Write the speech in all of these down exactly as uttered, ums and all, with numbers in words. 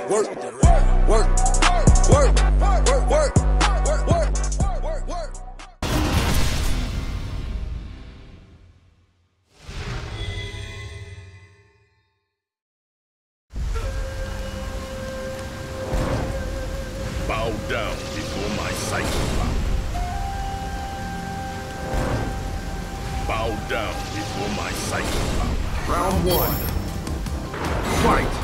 work, work, work, work, work, work, work, work, work. Bow down before my psycho power. Bow down before my psycho power. Round one. Fight!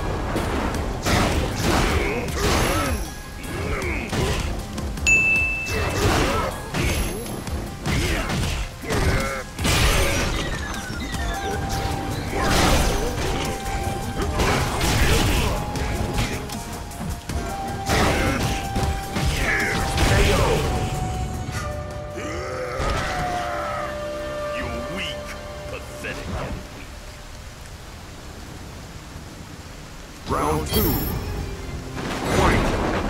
Round two. Fight!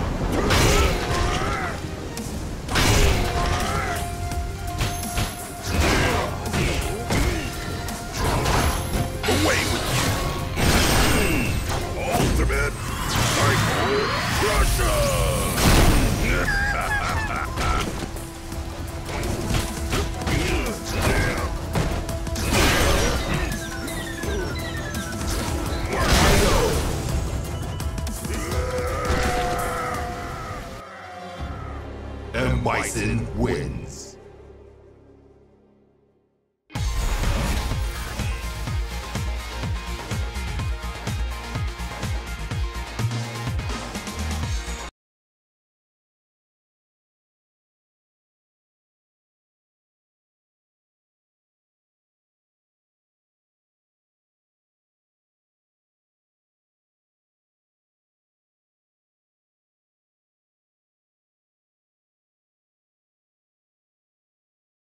Away with you! Ultimate Psycho Crusher! M. Bison wins.